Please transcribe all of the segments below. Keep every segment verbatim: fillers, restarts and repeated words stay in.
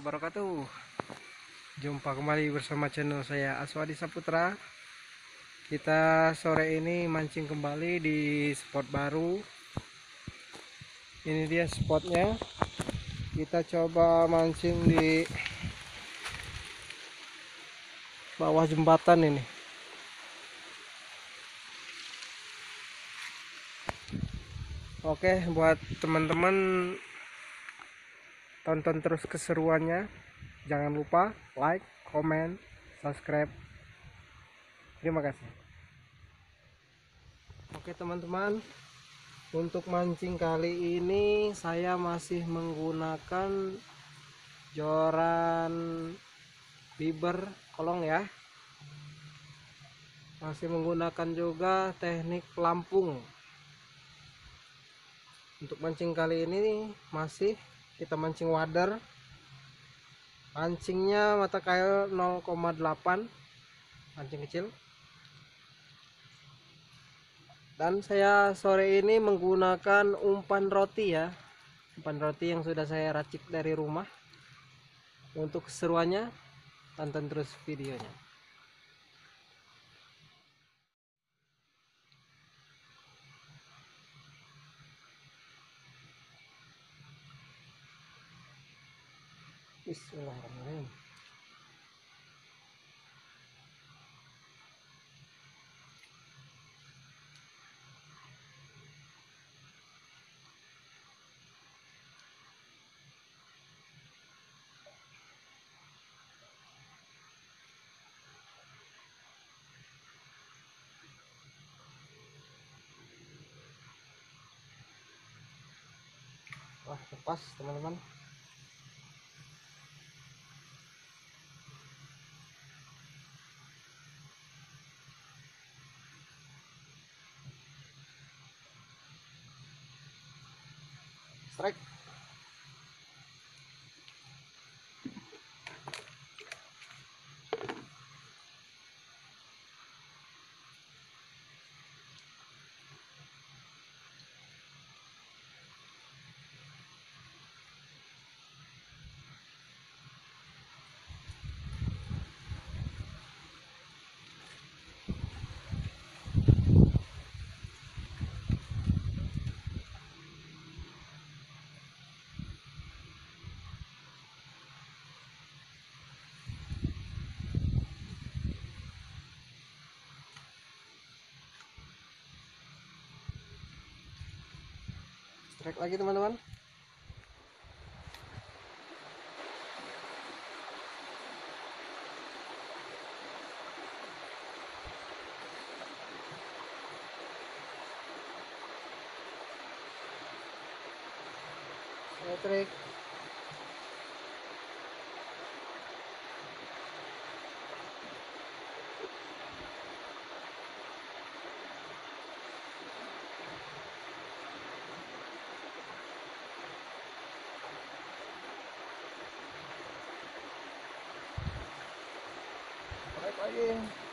wabarakatuh. Jumpa kembali bersama channel saya Aswadi Saputra. Kita sore ini mancing kembali di spot baru. Ini dia spotnya. Kita coba mancing di bawah jembatan ini. Oke, buat teman-teman tonton terus keseruannya. Jangan lupa like, comment, subscribe. Terima kasih. Oke teman-teman, untuk mancing kali ini saya masih menggunakan joran bibber kolong ya. Masih menggunakan juga teknik pelampung. Untuk mancing kali ini masih kita mancing wader. Mancingnya mata kail nol koma delapan, mancing kecil. Dan saya sore ini menggunakan umpan roti ya, umpan roti yang sudah saya racik dari rumah. Untuk keseruannya tonton terus videonya. Bismillahirrahmanirrahim. Wah, lepas teman-teman. Strike. Strike lagi teman-teman. Strike. Strike lagi.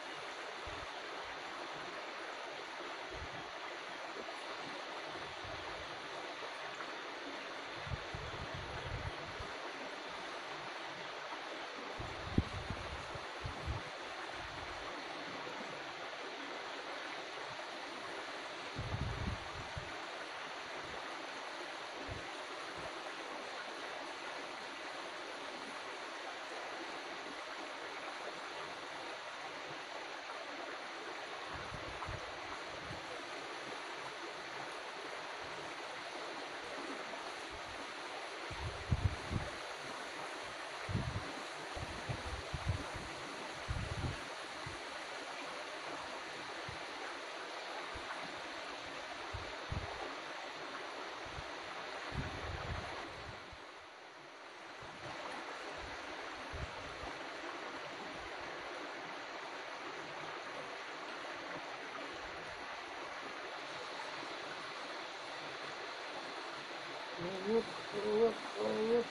Uyup, uyup, uyup.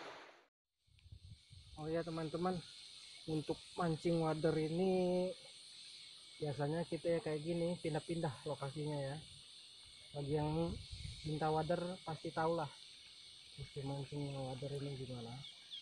Oh ya teman-teman, untuk mancing wader ini biasanya kita ya kayak gini pindah-pindah lokasinya ya. Bagi yang minta wader pasti tahu lah musim mancing wader ini gimana.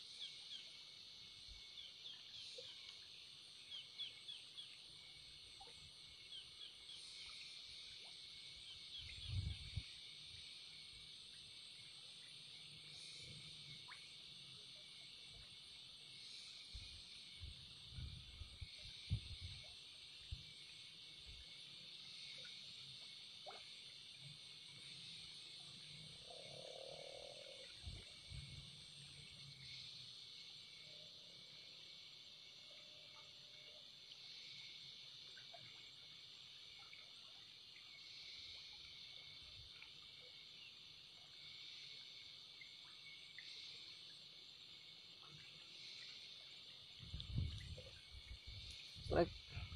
Like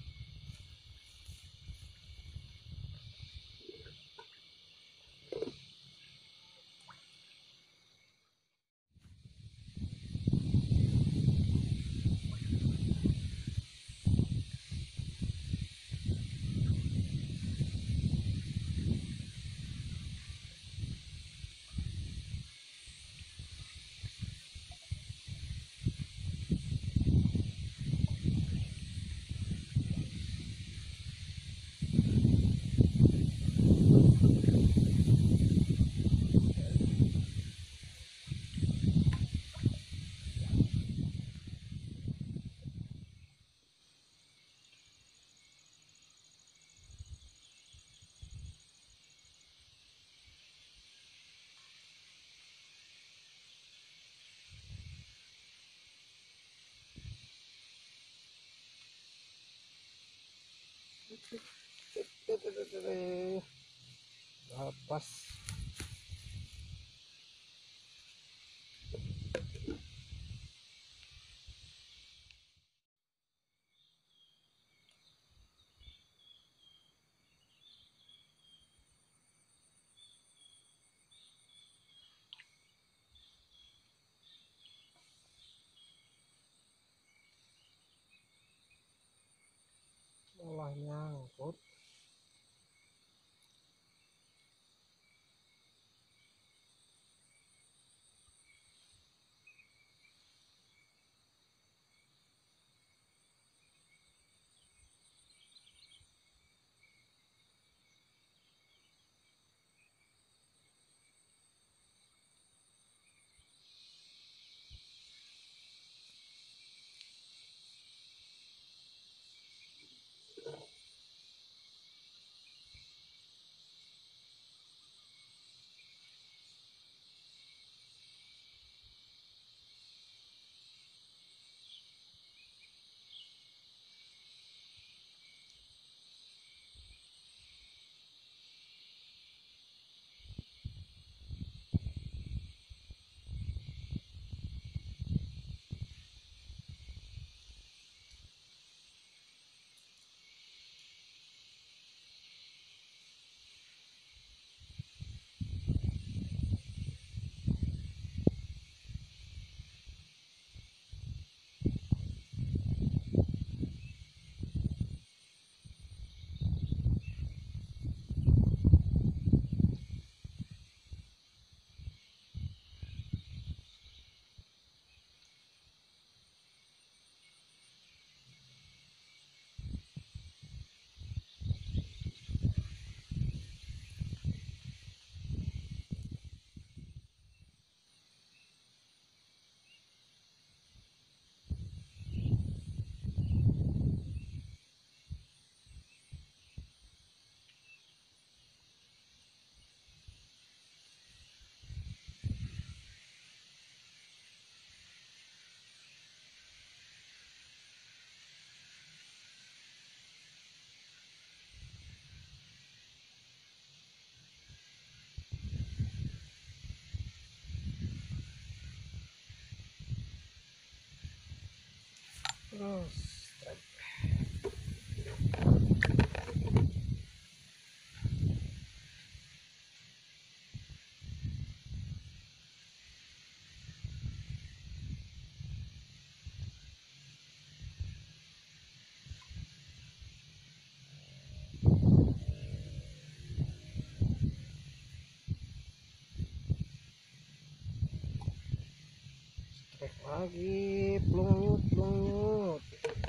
lepas malah nyangkut. Terus lagi plung nyut plung nyut.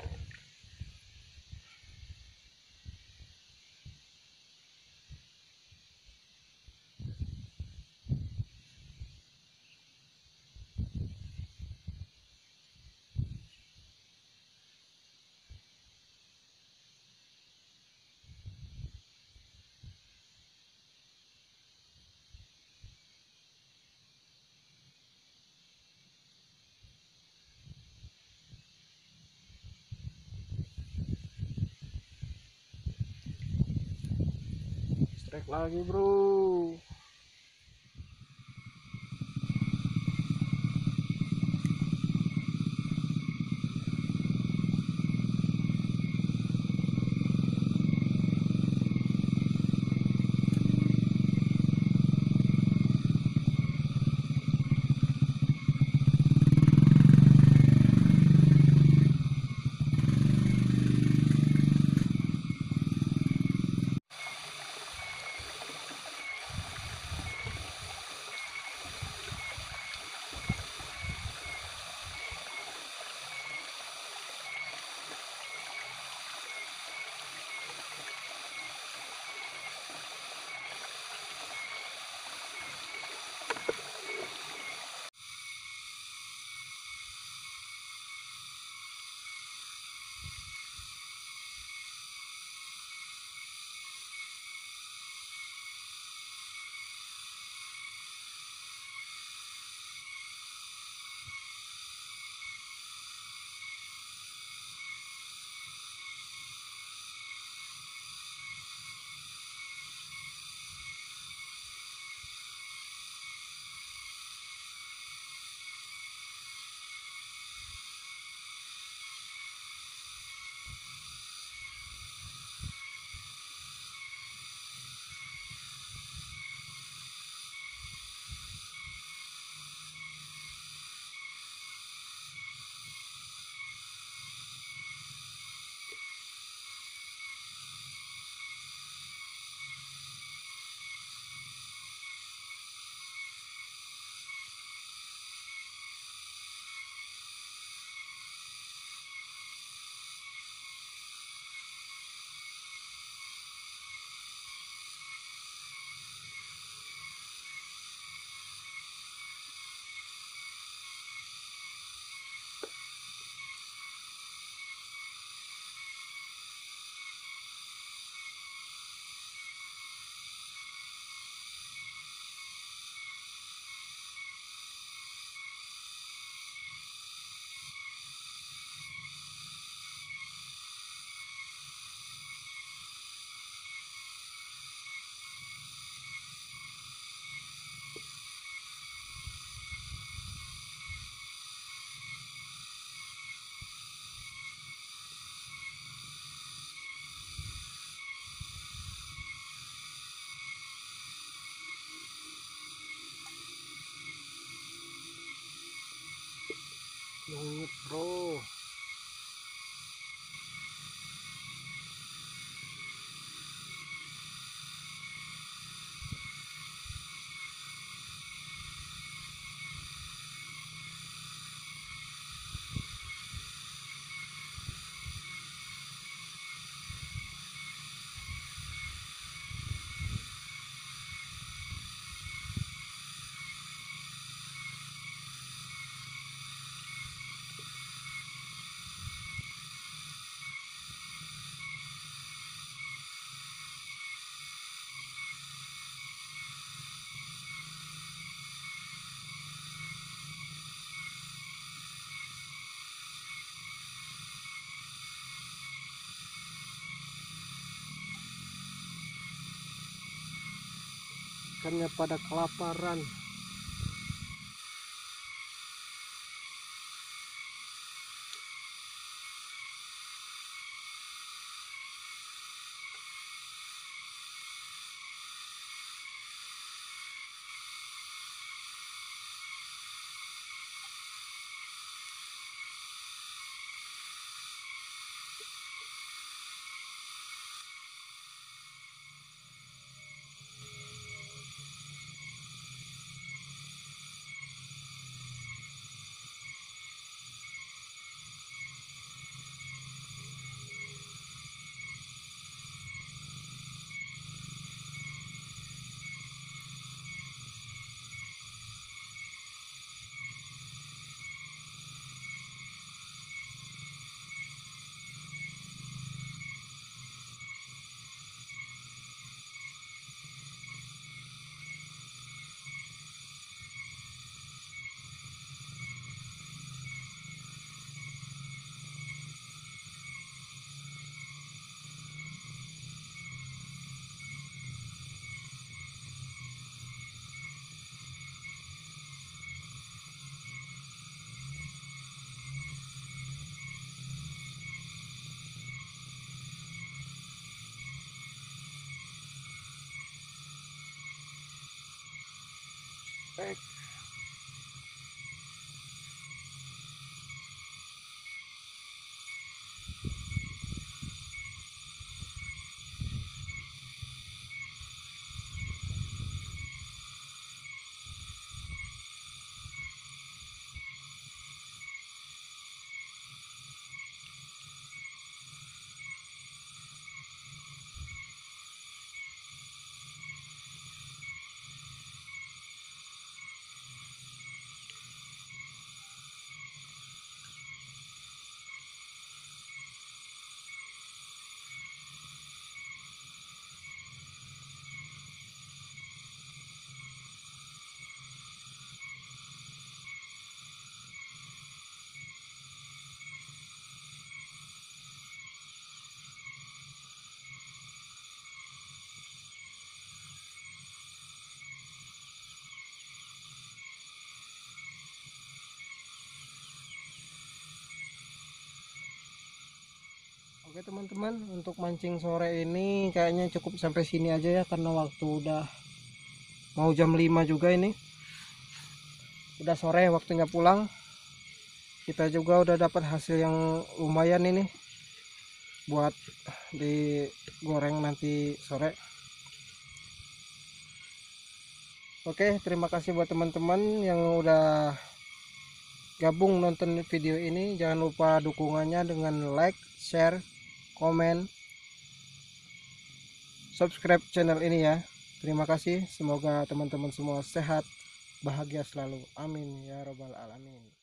Strike lagi bro. Plung nyut bro. Ikannya pada kelaparan. Baik. Oke teman-teman, untuk mancing sore ini kayaknya cukup sampai sini aja ya, karena waktu udah mau jam lima juga ini. Udah sore waktunya pulang. Kita juga udah dapat hasil yang lumayan ini buat digoreng nanti sore. Oke, terima kasih buat teman-teman yang udah gabung nonton video ini. Jangan lupa dukungannya dengan like, share, komen, subscribe channel ini ya. Terima kasih, semoga teman-teman semua sehat, bahagia selalu, amin ya robbal alamin.